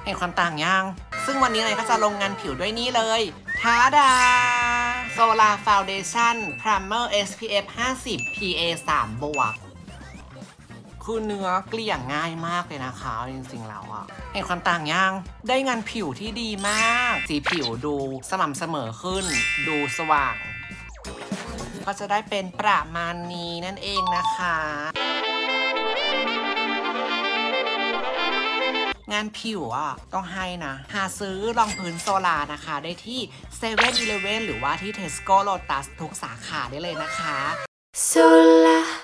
เห็นความต่างยังซึ่งวันนี้เลยก็จะลงงานผิวด้วยนี่เลยทาดา Solar Foundation Primer SPF 50 PA 3 บวกคือเนื้อเกลี่ยง่ายมากเลยนะคะจริงๆแล้วอะเห็นความต่างยังได้งานผิวที่ดีมากสีผิวดูสม่ำเสมอขึ้นดูสว่างก็จะได้เป็นประมาณนี้นั่นเองนะคะงานผิวอ่ะต้องให้นะหาซื้อรองพื้นโซลานะคะได้ที่7-Eleven หรือว่าที่ Tesco Lotus ทุกสาขาได้เลยนะคะโซลา